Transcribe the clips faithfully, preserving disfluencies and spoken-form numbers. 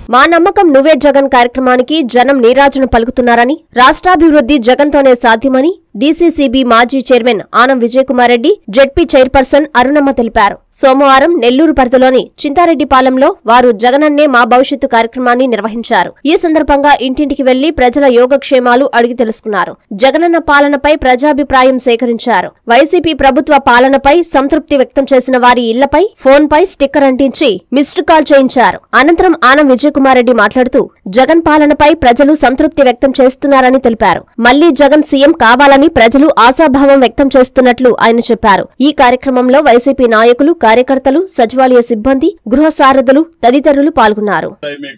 మా నమ్మకం నువ్వే జగన్ కార్యక్రమానికి జనం నీరాజన పలుకుతున్నారని, రాష్ట్రాభివృద్ధి జగన్తోనే సాధ్యమని డీసీసీబీ మాజీ chairman Anam Vijayakumar Reddy, ZP chairperson Arunamma తెలిపారు. సోమవారం నెల్లూరు పరిధిలోని చింతారెడ్డిపాలెంలో వారు జగనన్నే మా భవిష్యత్తు కార్యక్రమాన్ని నిర్వహించారు. ఈ సందర్భంగా ఇంటింటికి వెళ్లి ప్రజల యోగక్షేమాలు అడిగి తెలుసుకున్నారు. జగనన్న పాలనపై ప్రజాభిప్రాయం సేకరించారు. వైసీపీ ప్రభుత్వ పాలనపై సంతృప్తి వ్యక్తం చేసిన వారి ఇళ్లపై ఫోన్పై స్టిక్కర్ అంటించి మిస్డ్ కాల్ చేయించారు. అనంతరం ఆనం విజయకుమార్ రెడ్డి మాట్లాడుతూ జగన్ పాలనపై ప్రజలు సంతృప్తి వ్యక్తం చేస్తున్నారని తెలిపారు. మళ్లీ జగన్ సీఎం కావాలని ప్రజలు ఆశాభావం వ్యక్తం చేస్తున్నట్లు ఆయన చెప్పారు. ఈ కార్యక్రమంలో వైసీపీ నాయకులు, కార్యకర్తలు, సచివాలయ సిబ్బంది, గృహ సారథులు తదితరులు పాల్గొన్నారు.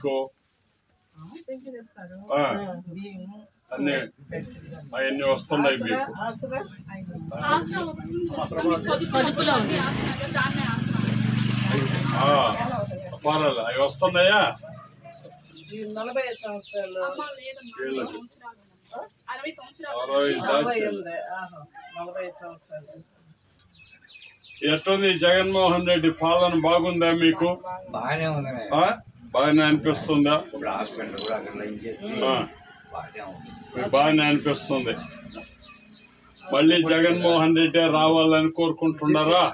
నలభై సంవత్సరాలు ఎట్లుంది జగన్మోహన్ రెడ్డి పాలన? బాగుందా మీకు? బాగానే ఉంది. బాగానే అనిపిస్తుందా? బాగానే అనిపిస్తుంది. మళ్ళీ జగన్మోహన్ రెడ్డి రావాలని కోరుకుంటున్నారా?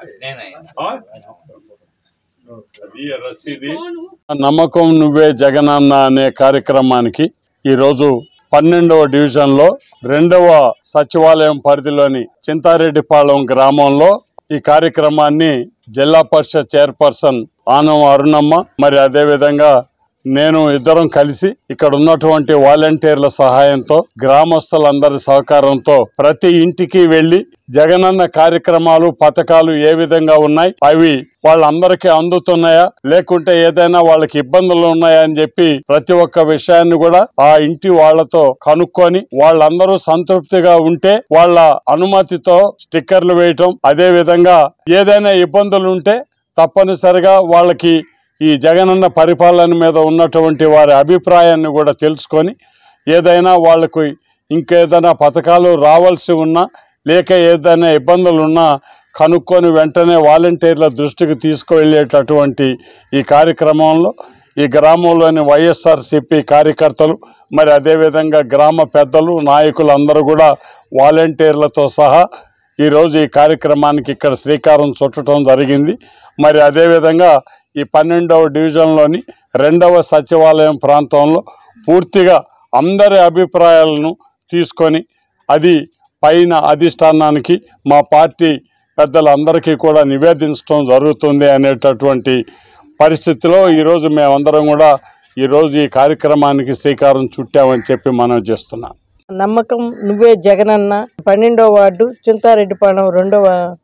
అది రసీది. నమ్మకం నువ్వే జగనన్న అనే కార్యక్రమానికి ఈరోజు పన్నెండవ డివిజన్ లో రెండవ సచివాలయం పరిధిలోని చింతారెడ్డిపాలెం గ్రామంలో ఈ కార్యక్రమాన్ని జిల్లా పరిషత్ చైర్పర్సన్ ఆనం అరుణమ్మ మరి అదే విధంగా నేను ఇద్దరం కలిసి ఇక్కడ ఉన్నటువంటి వాలంటీర్ల సహాయంతో, గ్రామస్తులందరి సహకారంతో ప్రతి ఇంటికి వెళ్లి జగనన్న కార్యక్రమాలు, పథకాలు ఏ విధంగా ఉన్నాయి, అవి వాళ్ళందరికీ అందుతున్నాయా, లేకుంటే ఏదైనా వాళ్ళకి ఇబ్బందులు ఉన్నాయా అని చెప్పి ప్రతి ఒక్క విషయాన్ని కూడా ఆ ఇంటి వాళ్లతో కనుక్కొని వాళ్ళందరూ సంతృప్తిగా ఉంటే వాళ్ళ అనుమతితో స్టిక్కర్లు వేయటం, అదే విధంగా ఏదైనా ఇబ్బందులు ఉంటే తప్పనిసరిగా వాళ్ళకి ఈ జగనన్న పరిపాలన మీద ఉన్నటువంటి వారి అభిప్రాయాన్ని కూడా తెలుసుకొని ఏదైనా వాళ్లకు ఇంకేదైనా పథకాలు రావాల్సి ఉన్నా, లేక ఏదైనా ఇబ్బందులు ఉన్నా కనుక్కొని వెంటనే వాలంటీర్ల దృష్టికి తీసుకువెళ్ళేటటువంటి ఈ కార్యక్రమంలో ఈ గ్రామంలోని వైఎస్ఆర్సీపీ కార్యకర్తలు మరి అదేవిధంగా గ్రామ పెద్దలు, నాయకులు అందరూ కూడా వాలంటీర్లతో సహా ఈరోజు ఈ కార్యక్రమానికి ఇక్కడ శ్రీకారం చుట్టడం జరిగింది. మరి అదేవిధంగా ఈ పన్నెండవ డివిజన్లోని రెండవ సచివాలయం ప్రాంతంలో పూర్తిగా అందరి అభిప్రాయాలను తీసుకొని అది పైన అధిష్టానానికి మా పార్టీ పెద్దలందరికీ కూడా నివేదించడం జరుగుతుంది అనేటటువంటి పరిస్థితిలో ఈరోజు మేమందరం కూడా ఈరోజు ఈ కార్యక్రమానికి శ్రీకారం చుట్టామని చెప్పి మనం చేస్తున్నాం. నమ్మకం నువ్వే జగనన్న పన్నెండవ వార్డు చింతారెడ్డిపాలెం రెండవ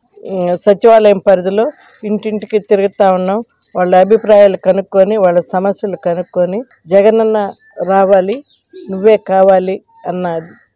సచివాలయం పరిధిలో ఇంటింటికి తిరుగుతా ఉన్నాం. వాళ్ళ అభిప్రాయాలు కనుక్కొని, వాళ్ళ సమస్యలు కనుక్కొని జగనన్న రావాలి, నువ్వే కావాలి అన్న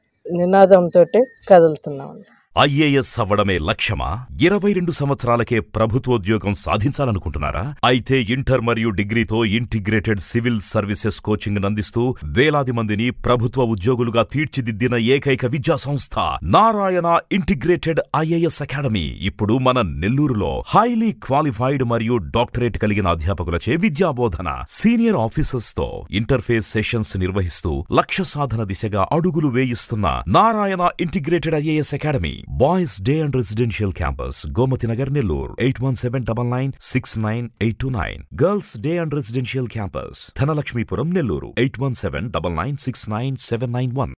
నినాదంతో కదులుతున్నాం. ఐఏఎస్ అవ్వడమే లక్ష్యమా? ఇరవై రెండు సంవత్సరాలకే ప్రభుత్వోద్యోగం సాధించాలనుకుంటున్నారా? అయితే ఇంటర్ మరియు డిగ్రీతో ఇంటిగ్రేటెడ్ సివిల్ సర్వీసెస్ కోచింగ్ అందిస్తూ వేలాది మందిని ప్రభుత్వ ఉద్యోగులుగా తీర్చిదిద్దిన ఏకైక విద్యా సంస్థ నారాయణ ఇంటిగ్రేటెడ్ ఐఏఎస్ అకాడమీ ఇప్పుడు మన నెల్లూరులో హైలీ క్వాలిఫైడ్ మరియు డాక్టరేట్ కలిగిన అధ్యాపకులచే విద్యాబోధన, సీనియర్ ఆఫీసర్స్ తో ఇంటర్ఫేస్ సెషన్స్ నిర్వహిస్తూ లక్ష్య సాధన దిశగా అడుగులు వేయిస్తున్న Narayana integrated IAS academy. Boys Day and Residential Campus, Gomati Nagar, Nellore, eight one seven nine nine six nine eight two nine. Girls Day and Residential Campus, Thanalakshmipuram, Nellore, eight one seven nine nine six nine seven nine one.